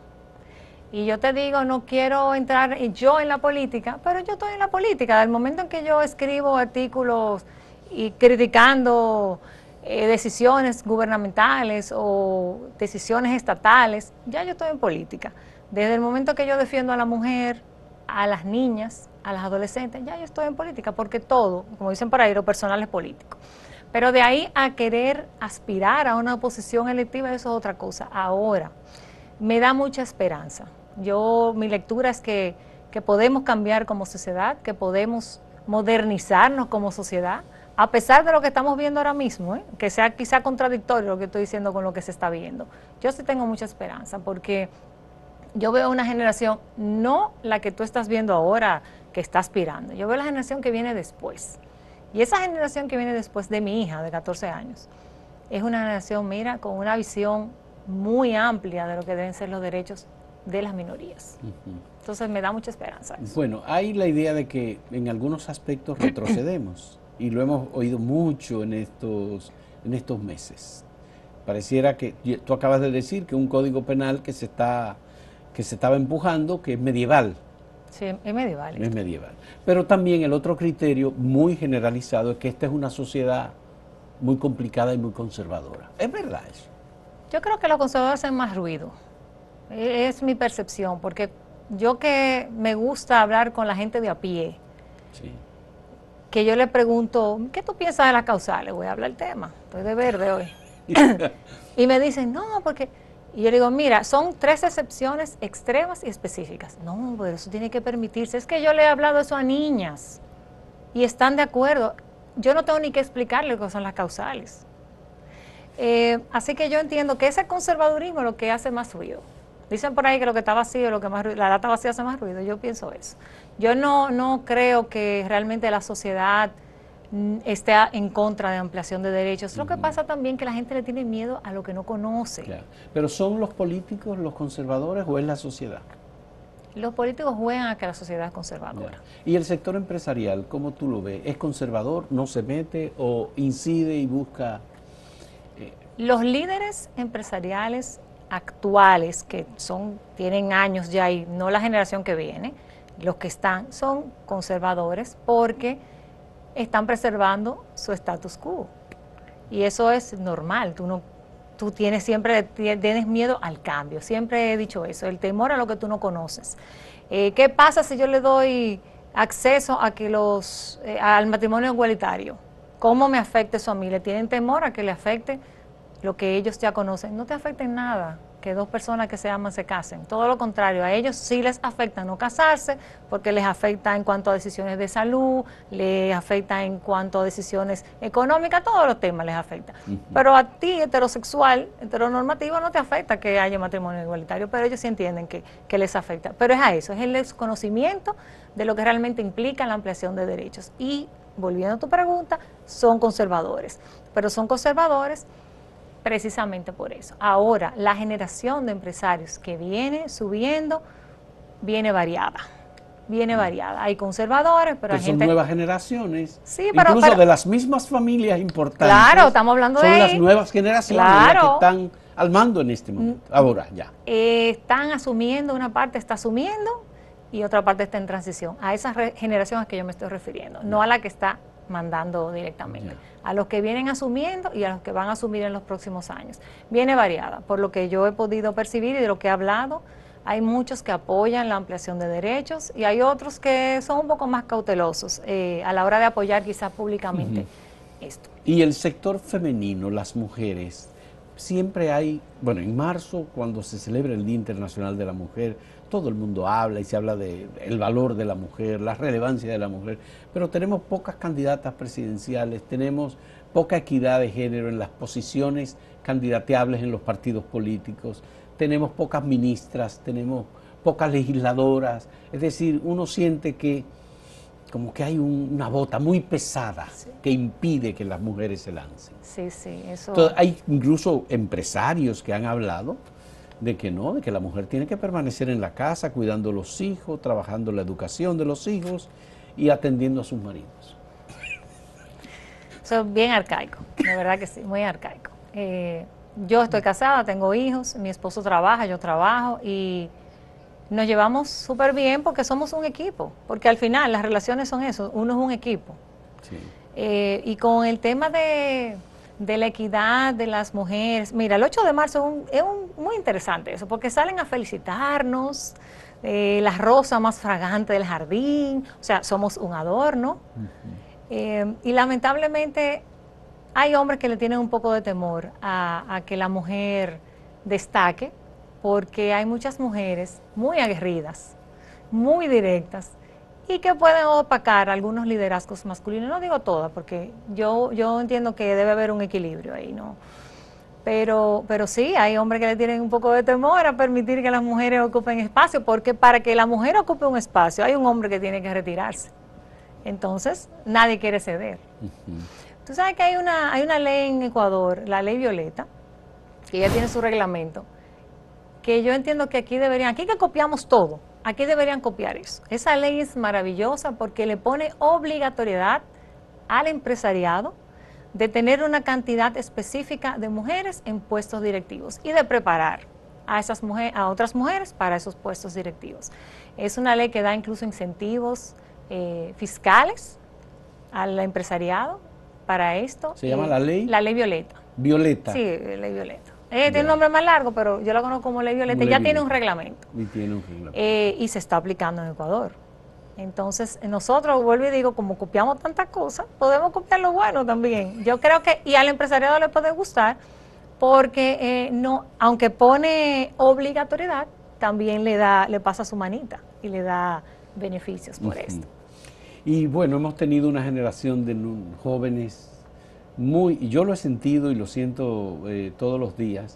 Y yo te digo, no quiero entrar yo en la política, pero yo estoy en la política. Del momento en que yo escribo artículos y criticando eh, decisiones gubernamentales o decisiones estatales, ya yo estoy en política. Desde el momento que yo defiendo a la mujer, a las niñas, a las adolescentes, ya yo estoy en política, porque todo, como dicen por ahí, lo personal es político. Pero de ahí a querer aspirar a una posición electiva, eso es otra cosa. Ahora, me da mucha esperanza. Yo, mi lectura es que, que podemos cambiar como sociedad, que podemos modernizarnos como sociedad, a pesar de lo que estamos viendo ahora mismo, ¿eh? Que sea quizá contradictorio lo que estoy diciendo con lo que se está viendo. Yo sí tengo mucha esperanza, porque yo veo una generación, no la que tú estás viendo ahora, que está aspirando, yo veo la generación que viene después. Y esa generación que viene después de mi hija, de catorce años, es una generación, mira, con una visión muy amplia de lo que deben ser los derechos de las minorías. Uh-huh. Entonces me da mucha esperanza eso. Bueno, hay la idea de que en algunos aspectos retrocedemos, y lo hemos oído mucho en estos, en estos meses. Pareciera que, tú acabas de decir que un código penal que se, está, que se estaba empujando, que es medieval. Sí, es medieval. Es medieval. Pero también el otro criterio muy generalizado es que esta es una sociedad muy complicada y muy conservadora. ¿Es verdad eso? Yo creo que los conservadores hacen más ruido. Es mi percepción, porque yo que me gusta hablar con la gente de a pie, sí. que yo le pregunto, ¿qué tú piensas de las causales? Voy a hablar el tema, estoy de verde hoy. Y me dicen, no, porque... Y yo le digo, mira, son tres excepciones extremas y específicas. No, pero eso tiene que permitirse. Es que yo le he hablado eso a niñas y están de acuerdo. Yo no tengo ni que explicarle lo que son las causales. Eh, así que yo entiendo que ese conservadurismo es lo que hace más ruido. Dicen por ahí que lo que está vacío, lo que más, la lata vacía hace más ruido. Yo pienso eso. Yo no, no creo que realmente la sociedad mm, esté en contra de ampliación de derechos. Lo que pasa también que la gente le tiene miedo a lo que no conoce. Claro. ¿Pero son los políticos los conservadores o es la sociedad? Los políticos juegan a que la sociedad es conservadora. Ya. ¿Y el sector empresarial, cómo tú lo ves? ¿Es conservador, no se mete o incide y busca...? Eh... Los líderes empresariales actuales, que son tienen años ya y no la generación que viene, los que están son conservadores porque están preservando su status quo. Y eso es normal, tú no tú tienes siempre tienes miedo al cambio, siempre he dicho eso, el temor a lo que tú no conoces. Eh, ¿Qué pasa si yo le doy acceso a que los eh, al matrimonio igualitario? ¿Cómo me afecta eso a mí? ¿Le tienen temor a que le afecte lo que ellos ya conocen? No te afecta en nada que dos personas que se aman se casen. Todo lo contrario, a ellos sí les afecta no casarse, porque les afecta en cuanto a decisiones de salud, les afecta en cuanto a decisiones económicas, todos los temas les afecta. Uh-huh. Pero a ti, heterosexual, heteronormativo, no te afecta que haya matrimonio igualitario, pero ellos sí entienden que, que les afecta. Pero es a eso, es el desconocimiento de lo que realmente implica la ampliación de derechos. Y, volviendo a tu pregunta, son conservadores, pero son conservadores precisamente por eso. Ahora, la generación de empresarios que viene subiendo, viene variada, viene variada. Hay conservadores, pero, pero hay son gente... nuevas generaciones, sí, pero, incluso pero, de las mismas familias importantes. Claro, estamos hablando son de Son ahí. las nuevas generaciones Claro. las que están al mando en este momento. Ahora, ya. Eh, están asumiendo, una parte está asumiendo y otra parte está en transición. A esas generaciones que yo me estoy refiriendo, no a la que está mandando directamente, yeah. a los que vienen asumiendo y a los que van a asumir en los próximos años. Viene variada, por lo que yo he podido percibir y de lo que he hablado, hay muchos que apoyan la ampliación de derechos y hay otros que son un poco más cautelosos eh, a la hora de apoyar quizás públicamente uh-huh. esto. Y el sector femenino, las mujeres, siempre hay, bueno, en marzo, cuando se celebra el Día Internacional de la Mujer, todo el mundo habla y se habla del valor de la mujer, la relevancia de la mujer, pero tenemos pocas candidatas presidenciales, tenemos poca equidad de género en las posiciones candidateables en los partidos políticos, tenemos pocas ministras, tenemos pocas legisladoras, es decir, uno siente que como que hay un, una bota muy pesada sí. que impide que las mujeres se lancen. Sí, sí, eso... Entonces, hay incluso empresarios que han hablado de que no, de que la mujer tiene que permanecer en la casa cuidando a los hijos, trabajando la educación de los hijos y atendiendo a sus maridos. Eso es bien arcaico, de verdad que sí, muy arcaico. Eh, yo estoy casada, tengo hijos, mi esposo trabaja, yo trabajo y nos llevamos súper bien porque somos un equipo, porque al final las relaciones son eso, uno es un equipo. Sí. Eh, y con el tema de... de la equidad de las mujeres. Mira, el ocho de marzo es, un, es un, muy interesante eso, porque salen a felicitarnos, eh, la rosa más fragante del jardín, o sea, somos un adorno. Uh-huh. eh, y lamentablemente hay hombres que le tienen un poco de temor a, a que la mujer destaque, porque hay muchas mujeres muy aguerridas, muy directas, y que pueden opacar algunos liderazgos masculinos, no digo todas, porque yo, yo entiendo que debe haber un equilibrio ahí, ¿no? Pero, pero sí, hay hombres que le tienen un poco de temor a permitir que las mujeres ocupen espacio, porque para que la mujer ocupe un espacio hay un hombre que tiene que retirarse. Entonces, nadie quiere ceder. Uh-huh. Tú sabes que hay una, hay una ley en Ecuador, la ley Violeta, que ya tiene su reglamento, que yo entiendo que aquí deberían, aquí que copiamos todo, aquí deberían copiar eso. Esa ley es maravillosa porque le pone obligatoriedad al empresariado de tener una cantidad específica de mujeres en puestos directivos y de preparar a esas mujeres, a otras mujeres para esos puestos directivos. Es una ley que da incluso incentivos eh, fiscales al empresariado para esto. ¿Se llama la ley? La ley Violeta. Violeta. Sí, ley Violeta. Eh, tiene un nombre más largo, pero yo la conozco como ley Violeta. Ya tiene un reglamento. Y tiene un reglamento. Eh, y se está aplicando en Ecuador. Entonces, nosotros, vuelvo y digo, como copiamos tantas cosas, podemos copiar lo bueno también. Yo creo que, y al empresariado le puede gustar, porque eh, no, aunque pone obligatoriedad, también le da, le pasa su manita y le da beneficios por uh-huh. esto. Y bueno, hemos tenido una generación de jóvenes muy, y yo lo he sentido y lo siento eh, todos los días,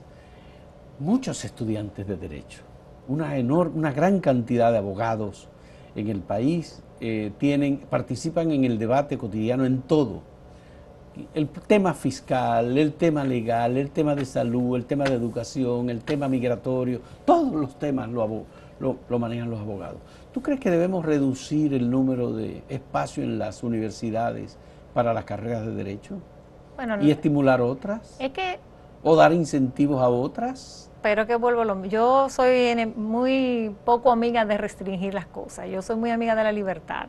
muchos estudiantes de Derecho, una, enorme, una gran cantidad de abogados en el país eh, tienen, participan en el debate cotidiano en todo. El tema fiscal, el tema legal, el tema de salud, el tema de educación, el tema migratorio, todos los temas lo, lo, lo manejan los abogados. ¿Tú crees que debemos reducir el número de espacio en las universidades para las carreras de Derecho? Bueno, ¿y estimular otras? Es que... ¿O dar incentivos a otras? Pero que vuelvo a lo mismo. Yo soy muy poco amiga de restringir las cosas. Yo soy muy amiga de la libertad.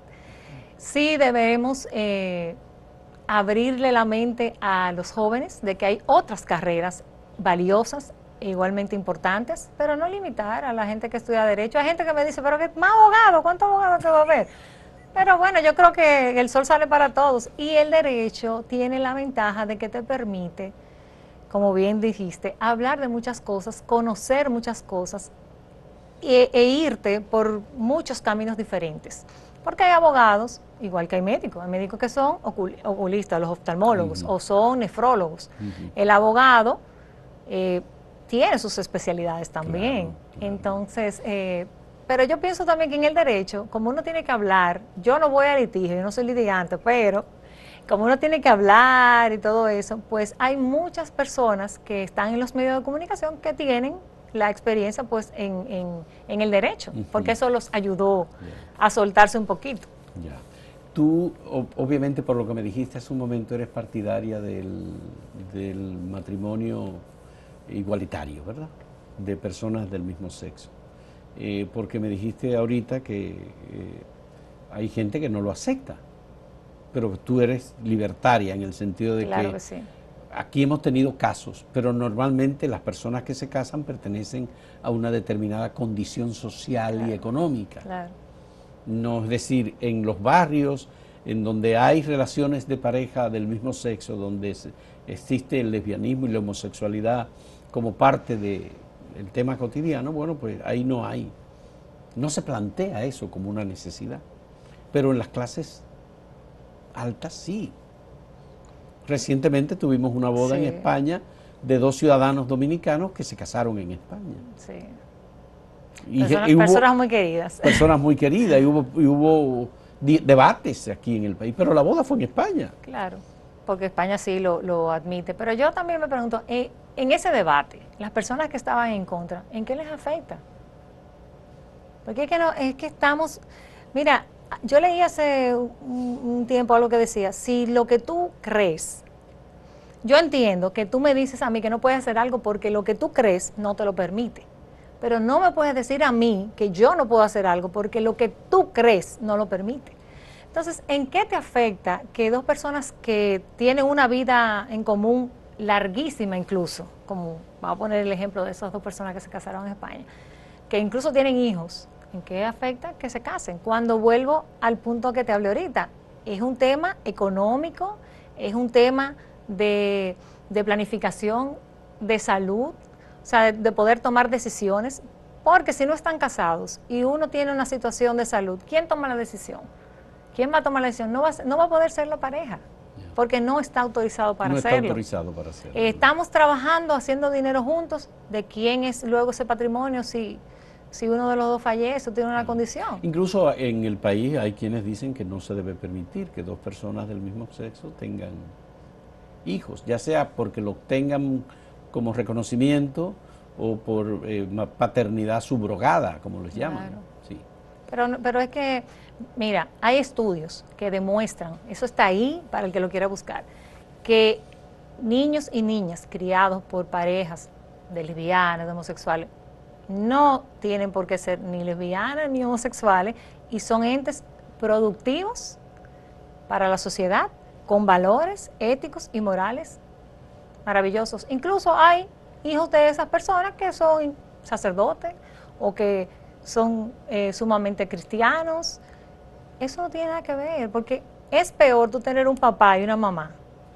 Sí debemos eh, abrirle la mente a los jóvenes de que hay otras carreras valiosas e igualmente importantes, pero no limitar a la gente que estudia Derecho. Hay gente que me dice, pero ¿qué más abogado? ¿Cuántos abogados que va a haber? Pero bueno, yo creo que el sol sale para todos y el Derecho tiene la ventaja de que te permite, como bien dijiste, hablar de muchas cosas, conocer muchas cosas e, e irte por muchos caminos diferentes. Porque hay abogados, igual que hay médicos, hay médicos que son ocul oculistas, los oftalmólogos, uh-huh. o son nefrólogos. Uh-huh. El abogado eh, tiene sus especialidades también. Claro, claro. Entonces, eh, pero yo pienso también que en el derecho, como uno tiene que hablar, yo no voy a litigio, yo no soy litigante, pero como uno tiene que hablar y todo eso, pues hay muchas personas que están en los medios de comunicación que tienen la experiencia pues en, en, en el derecho, uh-huh. porque eso los ayudó yeah. a soltarse un poquito. Yeah. Tú, obviamente, por lo que me dijiste hace un momento, eres partidaria del, del matrimonio igualitario, ¿verdad? De personas del mismo sexo. Eh, porque me dijiste ahorita que eh, hay gente que no lo acepta, pero tú eres libertaria en el sentido de claro que, que sí. Aquí hemos tenido casos, pero normalmente las personas que se casan pertenecen a una determinada condición social claro. y económica. Claro. No, es decir, en los barrios en donde hay relaciones de pareja del mismo sexo, donde se, existe el lesbianismo y la homosexualidad como parte del tema cotidiano, bueno, pues ahí no hay, no se plantea eso como una necesidad. Pero en las clases altas sí. Recientemente tuvimos una boda sí. en España de dos ciudadanos dominicanos que se casaron en España. Sí. Y, personas, y hubo, personas muy queridas. Personas muy queridas, y hubo, y hubo debates aquí en el país, pero la boda fue en España. Claro, porque España sí lo, lo admite. Pero yo también me pregunto, eh, en ese debate, las personas que estaban en contra, ¿en qué les afecta? Porque es que, no, es que estamos, mira, yo leí hace un, un tiempo algo que decía, si lo que tú crees, yo entiendo que tú me dices a mí que no puedes hacer algo porque lo que tú crees no te lo permite, pero no me puedes decir a mí que yo no puedo hacer algo porque lo que tú crees no lo permite. Entonces, ¿en qué te afecta que dos personas que tienen una vida en común larguísima incluso, como vamos a poner el ejemplo de esas dos personas que se casaron en España, que incluso tienen hijos, ¿en qué afecta que se casen? Cuando vuelvo al punto que te hablé ahorita, es un tema económico, es un tema de, de planificación, de salud, o sea, de, de poder tomar decisiones, porque si no están casados y uno tiene una situación de salud, ¿quién toma la decisión? ¿Quién va a tomar la decisión? No va, no va a poder ser la pareja, porque no está autorizado para no hacerlo. No está autorizado para hacerlo. Eh, estamos trabajando, haciendo dinero juntos, ¿de quién es luego ese patrimonio si... si uno de los dos fallece o tiene una condición? Incluso en el país hay quienes dicen que no se debe permitir que dos personas del mismo sexo tengan hijos, ya sea porque lo tengan como reconocimiento o por eh, paternidad subrogada, como les llaman. Claro. Sí. Pero, pero es que, mira, hay estudios que demuestran, eso está ahí para el que lo quiera buscar, que niños y niñas criados por parejas de lesbianas, de homosexuales, no tienen por qué ser ni lesbianas ni homosexuales y son entes productivos para la sociedad, con valores éticos y morales maravillosos. Incluso hay hijos de esas personas que son sacerdotes o que son eh, sumamente cristianos. Eso no tiene nada que ver, porque es peor tú tener un papá y una mamá,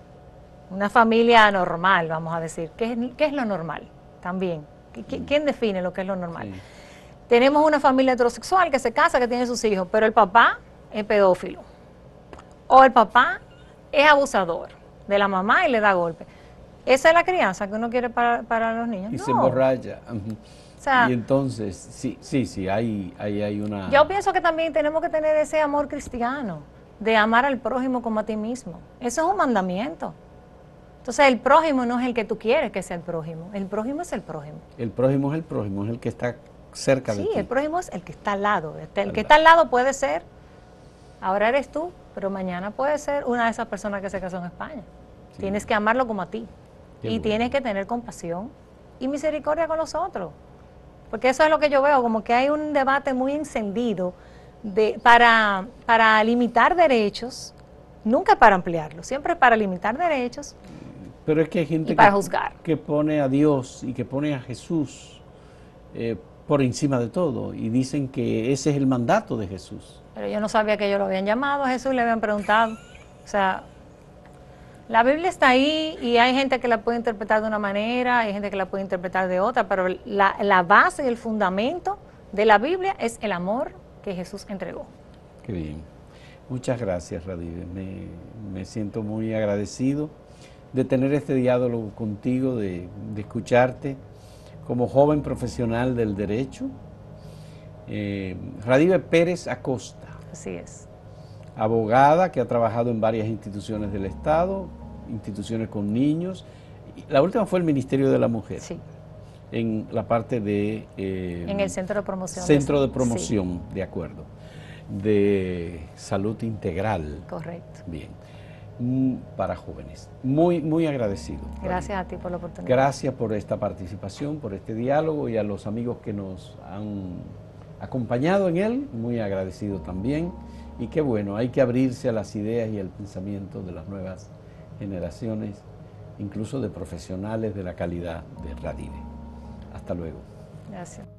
una familia normal, vamos a decir. ¿Qué es, qué es lo normal? También. ¿Quién define lo que es lo normal? Sí. Tenemos una familia heterosexual que se casa, que tiene sus hijos, pero el papá es pedófilo o el papá es abusador. de la mamá y le da golpe. ¿Esa es la crianza que uno quiere para, para los niños? Y no. se emborracha. O sea, y entonces, sí, sí, sí, hay, hay, hay una... Yo pienso que también tenemos que tener ese amor cristiano, de amar al prójimo como a ti mismo. Eso es un mandamiento. Entonces el prójimo no es el que tú quieres que sea el prójimo, el prójimo es el prójimo. El prójimo es el prójimo, es el que está cerca sí, de ti. Sí, el prójimo es el que está al lado. El que al está al lado puede ser, ahora eres tú, pero mañana puede ser una de esas personas que se casó en España. Sí. Tienes que amarlo como a ti. Qué y bueno. Tienes que tener compasión y misericordia con los otros. Porque eso es lo que yo veo, como que hay un debate muy encendido de, para, para limitar derechos, nunca para ampliarlos, siempre para limitar derechos. Pero es que hay gente para que, juzgar. que pone a Dios y que pone a Jesús eh, por encima de todo y dicen que ese es el mandato de Jesús. Pero yo no sabía que ellos lo habían llamado a Jesús y le habían preguntado. O sea, la Biblia está ahí y hay gente que la puede interpretar de una manera, hay gente que la puede interpretar de otra, pero la, la base y el fundamento de la Biblia es el amor que Jesús entregó. Qué bien. Muchas gracias, Radibes. Me, me siento muy agradecido de tener este diálogo contigo, de, de escucharte como joven profesional del derecho. Eh, Radibes Pérez Acosta. Así es. Abogada que ha trabajado en varias instituciones del Estado, instituciones con niños. La última fue el Ministerio de la Mujer. Sí. En la parte de... Eh, en el Centro de Promoción. Centro de, de Promoción, sí. De acuerdo. De Salud Integral. Correcto. Bien. Para jóvenes. Muy, muy agradecido. Gracias a ti por la oportunidad. Gracias por esta participación, por este diálogo y a los amigos que nos han acompañado en él, muy agradecido también. Y qué bueno, hay que abrirse a las ideas y al pensamiento de las nuevas generaciones, incluso de profesionales de la calidad de Radibes. Hasta luego. Gracias.